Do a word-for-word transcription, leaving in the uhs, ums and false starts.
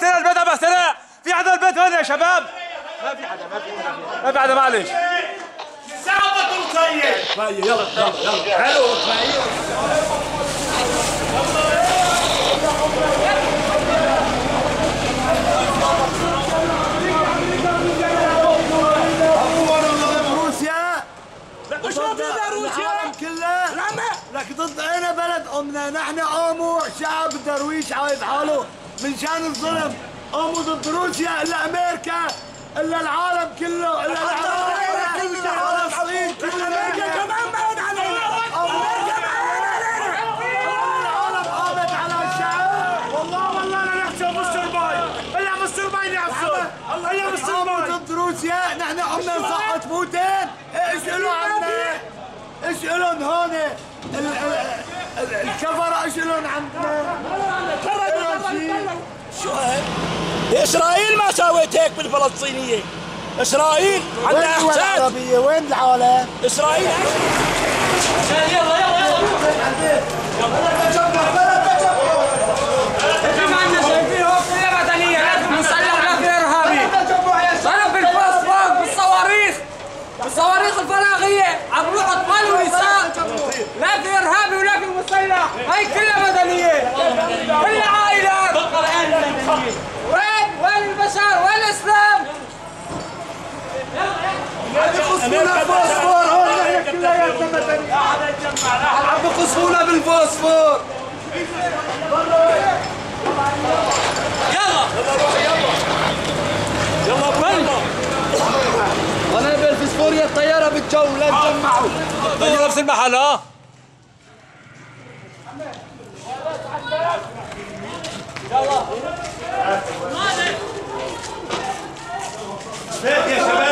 بخترع البيت عم بخترع. في حدا البيت هون يا شباب؟ ما في حدا ما في حدا ما في حدا معلش. ساعدك وطيب. طيب يلا يلا يلا حلو طيب. وش ضد روسيا؟ كله لك ضد انا بلد امنا، نحن قوموا شعب درويش عايز حاله من شان الظلم، قوموا ضد روسيا الا امريكا الا العالم كله الا العالم كله فلسطين كله امريكا كمان بعد علينا، امريكا بعد علينا، العالم قامت على الشعب. والله والله انا نحسب مستر باي، الا مستر باي نحسب، الا مستر باي. ضد روسيا نحن قمنا نسقط بوتين، ايش له عنا؟ ايش لهم هون؟ الكفرة ايش لهم عندنا؟ شو هيك؟ اسرائيل ما سوت هيك بالفلسطينية. اسرائيل عندها احساس. وين الدول العربية؟ وين العالم؟ اسرائيل يلا يلا يلا زي ما احنا شايفين هو كلها مدنية، لازم نصلح ما في ارهابي. ضرب بالفوسفور بالصواريخ بالصواريخ الفراغية عم بيروحوا اطفال ونساء. لا في ارهابي ولا في مسيلح، هي كلها مدنية كلها عائلات. وين وين البشر؟ وين الاسلام؟ عم بقصفونا بالفوسفور هون، نحن كلياتنا مدنيين عم بقصفونا بالفوسفور. يلا يلا بل انا بالفوسفورية الطيارة بالجو لا تجمعوا. بدي نفس المحل ها. يا شباب